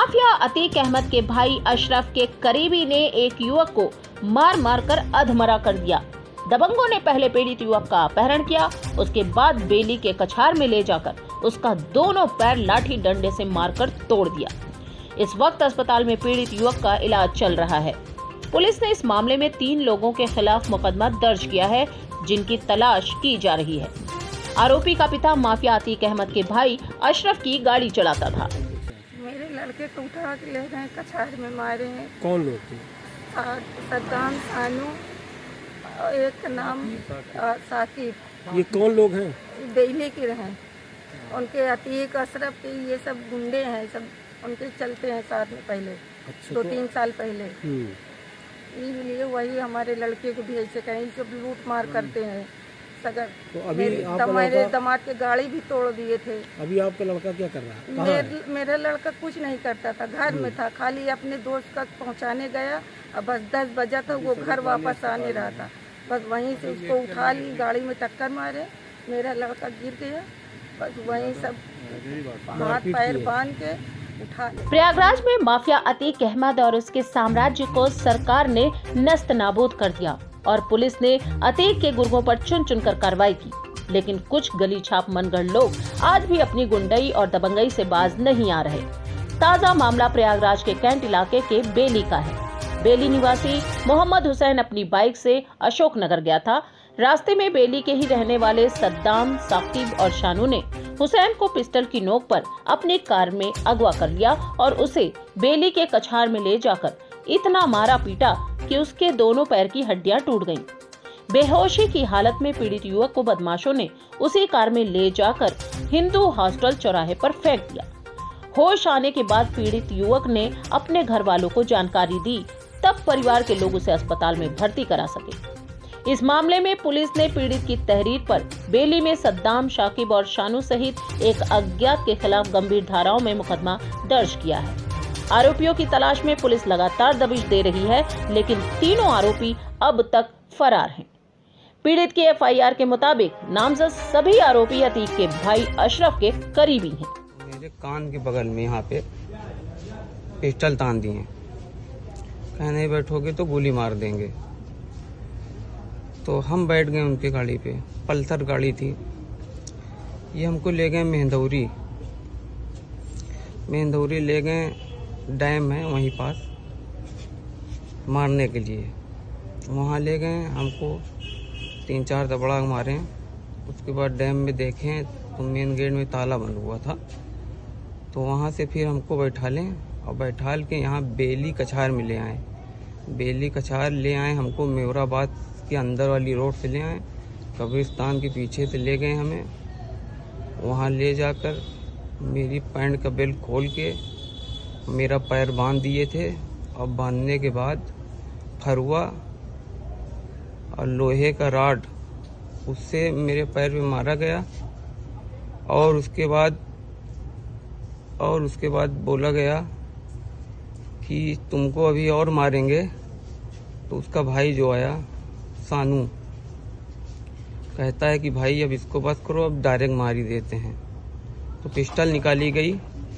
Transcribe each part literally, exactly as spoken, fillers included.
Mafia Atiq Ahmad के भाई अशरफ के करीबी ने एक युवक को मार मार कर अधमरा कर दिया। दबंगों ने पहले पीड़ित युवक का अपहरण किया, उसके बाद बेली के कछार में ले जाकर उसका दोनों पैर लाठी डंडे से मारकर तोड़ दिया। इस वक्त अस्पताल में पीड़ित युवक का इलाज चल रहा है। पुलिस ने इस मामले में तीन लोगों के खिलाफ मुकदमा दर्ज किया है, जिनकी तलाश की जा रही है। आरोपी का पिता माफिया अतीक अहमद के भाई अशरफ की गाड़ी चलाता था। मेरे लड़के को उठा के ले गए, कछार में मारे हैं। कौन लोग थे? सद्दाम, सानू, एक नाम साकिब। ये कौन लोग हैं? दिल्ली के रहे। उनके अतीक, अशरफ के ये सब गुंडे हैं, सब उनके चलते हैं साथ में पहले। अच्छा, दो तो... तीन साल पहले इसलिए वही हमारे लड़के को भी ऐसे कहीं सब लूट मार करते हैं। सगर तो अभी मेरे दामाद के गाड़ी भी तोड़ दिए थे। अभी आपका लड़का क्या कर रहा है? मेर, मेरा लड़का कुछ नहीं करता था, घर में था, खाली अपने दोस्त का पहुंचाने गया। अब बस दस बजा था, वो घर वापस आने रहा था, बस वहीं से उसको उठा ली, गाड़ी में टक्कर मारे, मेरा लड़का गिर गया। बस वहीं सब हाथ पैर बांध के उठा। प्रयागराज में माफिया अतीक अहमद और उसके साम्राज्य को सरकार ने नस्त नाबूद कर दिया और पुलिस ने अतीक के गुर्गों पर चुन चुन कर कार्रवाई की, लेकिन कुछ गली छाप मनगढ़ लोग आज भी अपनी गुंडई और दबंगई से बाज नहीं आ रहे। ताजा मामला प्रयागराज के कैंट इलाके के बेली का है। बेली निवासी मोहम्मद हुसैन अपनी बाइक से अशोक नगर गया था। रास्ते में बेली के ही रहने वाले सद्दाम, साकिब और शानू ने हुसैन को पिस्टल की नोक पर अपनी कार में अगवा कर लिया और उसे बेली के कछार में ले जाकर इतना मारा पीटा कि उसके दोनों पैर की हड्डियां टूट गईं। बेहोशी की हालत में पीड़ित युवक को बदमाशों ने उसी कार में ले जाकर हिंदू हॉस्टल चौराहे पर फेंक दिया। होश आने के बाद पीड़ित युवक ने अपने घर वालों को जानकारी दी, तब परिवार के लोग उसे अस्पताल में भर्ती करा सके। इस मामले में पुलिस ने पीड़ित की तहरीर पर बेली में सद्दाम, शाकिब और शानू सहित एक अज्ञात के खिलाफ गंभीर धाराओं में मुकदमा दर्ज किया है। आरोपियों की तलाश में पुलिस लगातार दबिश दे रही है, लेकिन तीनों आरोपी अब तक फरार हैं। पीड़ित की एफ आई आर के मुताबिक नामजद सभी आरोपी अतीक के भाई अशरफ के करीबी हैं। मेरे कान के बगल में यहाँ पे पिस्टल तान दिए, कहीं नहीं बैठोगे तो गोली मार देंगे। तो हम बैठ गए उनकी गाड़ी पे, पल्सर गाड़ी थी। ये हमको ले गए मेहंदौरी मेहंदौरी ले गए, डैम है वहीं पास, मारने के लिए। वहाँ ले गए, हमको तीन चार दबड़ा मारे। उसके बाद डैम में देखें तो मेन गेट में ताला बंद हुआ था। तो वहाँ से फिर हमको बैठा लें और बैठाल के यहाँ बेली कछार में ले आए। बेली कछार ले आए हमको, मेवराबाद के अंदर वाली रोड से ले आए, कब्रिस्तान के पीछे से ले गए हमें। वहाँ ले जाकर मेरी पैंट का बेल्ट खोल के मेरा पैर बांध दिए थे और बांधने के बाद फरुआ और लोहे का राड उससे मेरे पैर में मारा गया। और उसके बाद और उसके बाद बोला गया कि तुमको अभी और मारेंगे। तो उसका भाई जो आया सानू कहता है कि भाई अब इसको बस करो, अब डायरेक्ट मार ही देते हैं। तो पिस्टल निकाली गई,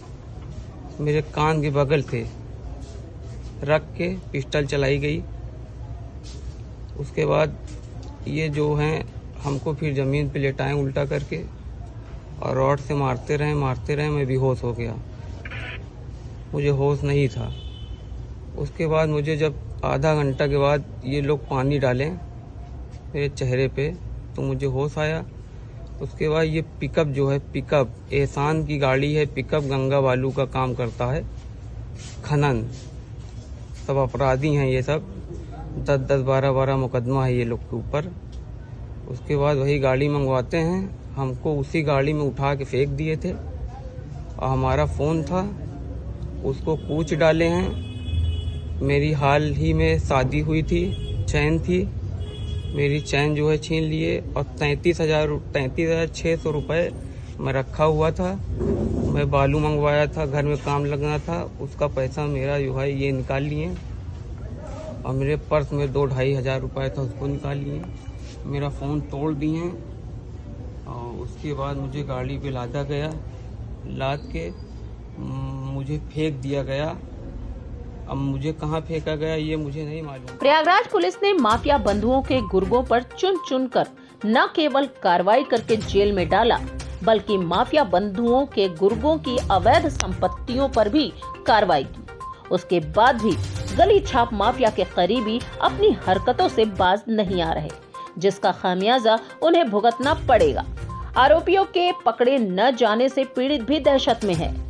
मेरे कान के बगल से रख के पिस्टल चलाई गई। उसके बाद ये जो हैं हमको फिर ज़मीन पे लेटाएं उल्टा करके और रॉड से मारते रहे मारते रहे मैं बेहोश हो गया, मुझे होश नहीं था। उसके बाद मुझे जब आधा घंटा के बाद ये लोग पानी डालें मेरे चेहरे पे तो मुझे होश आया। उसके बाद ये पिकअप जो है, पिकअप एहसान की गाड़ी है, पिकअप गंगा बालू का काम करता है, खनन, सब अपराधी हैं ये सब, दस दस बारह बारह मुकदमा है ये लोग के ऊपर। उसके बाद वही गाड़ी मंगवाते हैं, हमको उसी गाड़ी में उठा के फेंक दिए थे और हमारा फ़ोन था उसको कूच डाले हैं। मेरी हाल ही में शादी हुई थी, चैन थी, मेरी चैन जो है छीन लिए और तैंतीस हजार तैंतीस हजार छः सौ रुपये मैं रखा हुआ था। मैं बालू मंगवाया था, घर में काम लगना था, उसका पैसा मेरा जो है ये निकाल लिए और मेरे पर्स में दो ढाई हजार रुपये था उसको निकाल लिए। मेरा फ़ोन तोड़ दिए और उसके बाद मुझे गाड़ी पे लादा गया। लाद के मुझे फेंक दिया गया। अब मुझे कहाँ फेंका गया ये मुझे नहीं मालूम। प्रयागराज पुलिस ने माफिया बंधुओं के गुर्गों पर चुन चुन कर न केवल कार्रवाई करके जेल में डाला, बल्कि माफिया बंधुओं के गुर्गों की अवैध संपत्तियों पर भी कार्रवाई की। उसके बाद भी गली छाप माफिया के करीबी अपनी हरकतों से बाज नहीं आ रहे, जिसका खामियाजा उन्हें भुगतना पड़ेगा। आरोपियों के पकड़े न जाने से पीड़ित भी दहशत में है।